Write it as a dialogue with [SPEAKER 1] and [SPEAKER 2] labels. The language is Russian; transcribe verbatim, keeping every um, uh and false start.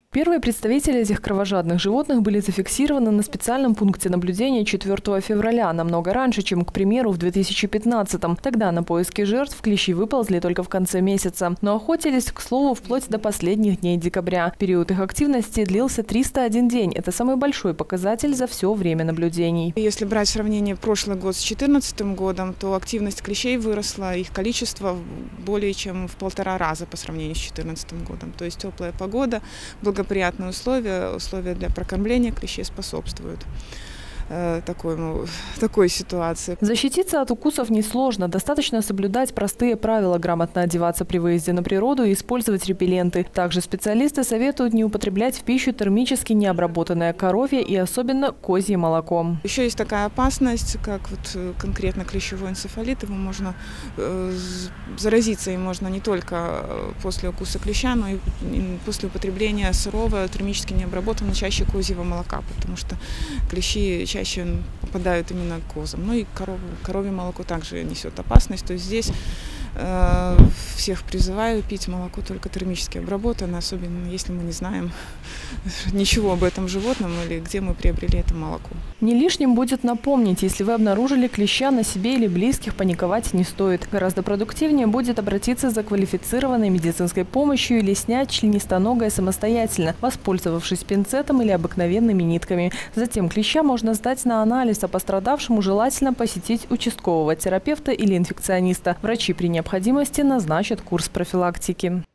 [SPEAKER 1] Первые представители этих кровожадных животных были зафиксированы на специальном пункте наблюдения четвёртого февраля, намного раньше, чем, к примеру, в две тысячи пятнадцатом. Тогда на поиски жертв клещи выползли только в конце месяца. Но охотились, к слову, вплоть до последних дней декабря. Период их активности длился триста один день. Это самый большой показатель за все время наблюдений.
[SPEAKER 2] Если брать сравнение прошлый год с две тысячи четырнадцатым годом, то активность клещей выросла, их количество более чем в полтора раза по сравнению с две тысячи четырнадцатым годом. То есть теплая погода, благоприятные условия, условия для прокормления клещей способствуют э, такой, ну, такой ситуации.
[SPEAKER 1] Защититься от укусов несложно. Достаточно соблюдать простые правила, грамотно одеваться при выезде на природу и использовать репелленты. Также специалисты советуют не употреблять в пищу термически необработанное коровье и особенно козье молоко.
[SPEAKER 2] Еще есть такая опасность, как вот конкретно клещевой энцефалит. Его можно э, заразиться им можно не только после укуса клеща, но и после употребления сырого термически необработанного, чаще козьего молока, потому что клещи чаще попадают именно к козам. Ну и коров, коровье молоко также несет опасность. То есть здесь э, всех призываю пить молоко только термически обработанное, особенно если мы не знаем ничего об этом животном или где мы приобрели это молоко.
[SPEAKER 1] Не лишним будет напомнить, если вы обнаружили клеща на себе или близких, паниковать не стоит. Гораздо продуктивнее будет обратиться за квалифицированной медицинской помощью или снять членистоногое самостоятельно, воспользовавшись пинцетом или обыкновенными нитками. Затем клеща можно сдать на анализ, а пострадавшему желательно посетить участкового терапевта или инфекциониста. Врачи при необходимости назначат курс профилактики.